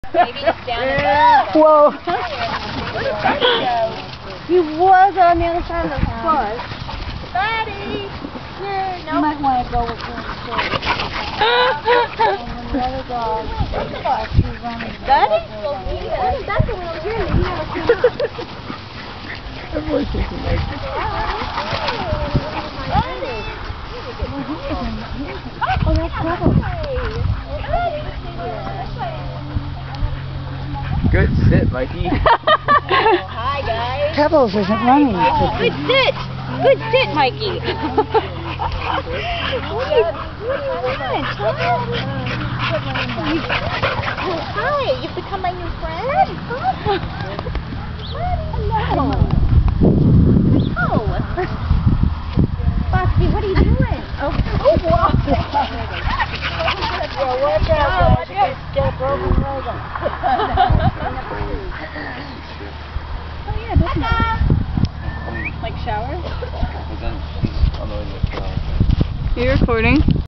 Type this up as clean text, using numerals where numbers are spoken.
Maybe it's down in the Whoa. He was on the other side of the bus. Buddy! Yeah, no. You might want to go with him too. And the other dog, she's running. Buddy? That's the one over here. Everyone's thinking like this. Oh, that's Pebbles. Good sit, Mikey. Hi, guys. Pebbles isn't running. Good sit. Good sit, Mikey. What do you want, huh? Hi, you've become my new friend? Hello. Oh. Foxy, what are you doing? Oh, wow. Watch out, guys. Get a broken leg. Oh, yeah, doesn't like shower? But then she's on the way to the shower. Are you recording?